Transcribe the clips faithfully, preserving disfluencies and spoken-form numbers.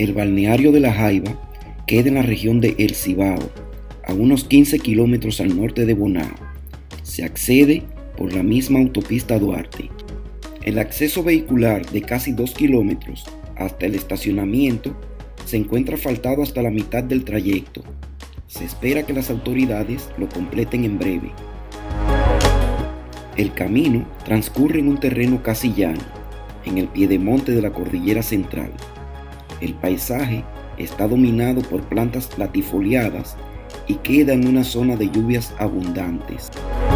El balneario de La Jaiba queda en la región de El Cibao, a unos quince kilómetros al norte de Bonao. Se accede por la misma autopista Duarte. El acceso vehicular de casi dos kilómetros hasta el estacionamiento se encuentra asfaltado hasta la mitad del trayecto. Se espera que las autoridades lo completen en breve. El camino transcurre en un terreno casi llano, en el piedemonte de la cordillera central. El paisaje está dominado por plantas latifoliadas y queda en una zona de lluvias abundantes.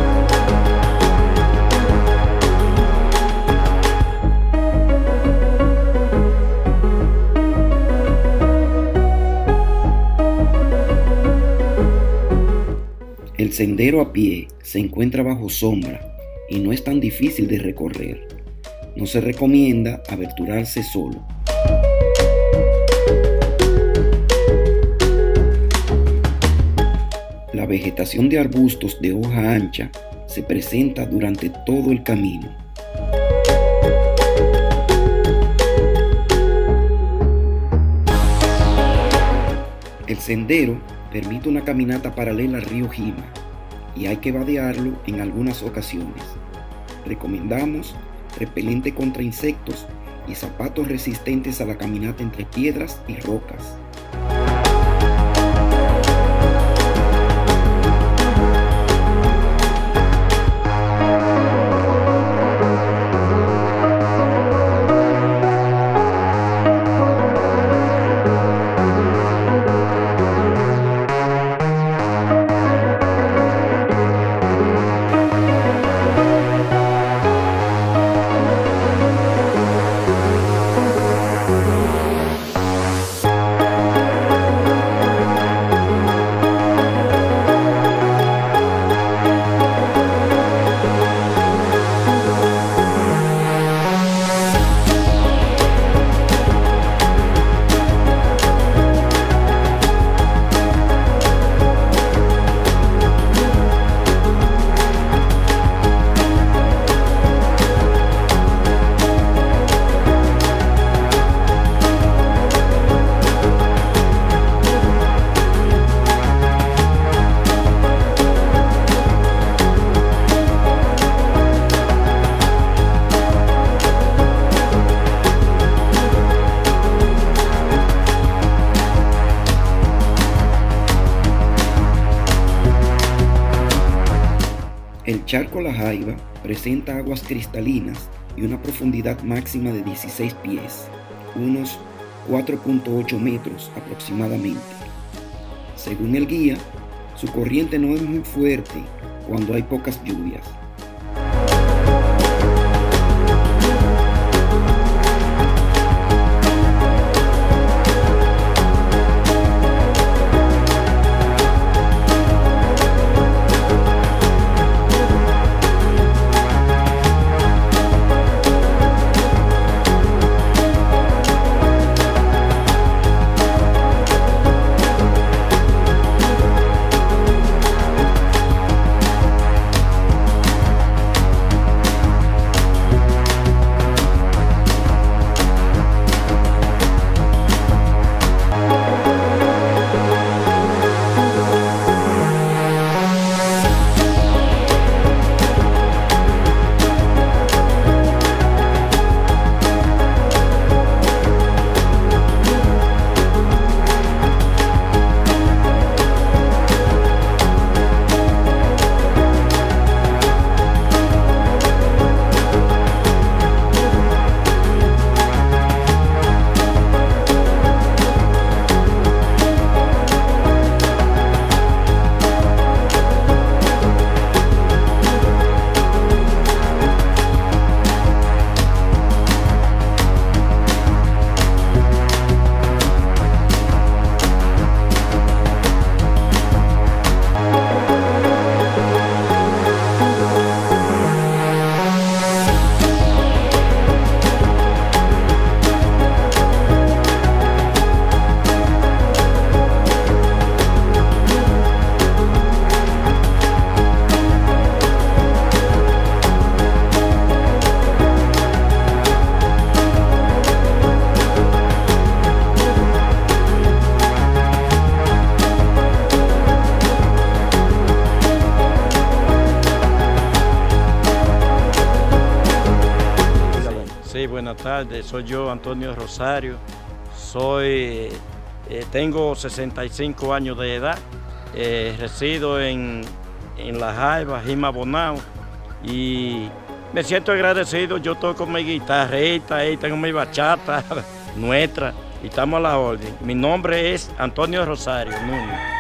El sendero a pie se encuentra bajo sombra y no es tan difícil de recorrer. No se recomienda aventurarse solo. La vegetación de arbustos de hoja ancha se presenta durante todo el camino. El sendero permite una caminata paralela al río Jima y hay que vadearlo en algunas ocasiones. Recomendamos repelente contra insectos y zapatos resistentes a la caminata entre piedras y rocas. El charco La Jaiba presenta aguas cristalinas y una profundidad máxima de dieciséis pies, unos cuatro punto ocho metros aproximadamente. Según el guía, su corriente no es muy fuerte cuando hay pocas lluvias. Sí, buenas tardes. Soy yo, Antonio Rosario. Soy, eh, tengo sesenta y cinco años de edad. Eh, resido en, en La Jaiba, Jima Bonao. Y me siento agradecido. Yo toco mi guitarrita, ahí tengo mi bachata nuestra y estamos a la orden. Mi nombre es Antonio Rosario Núñez.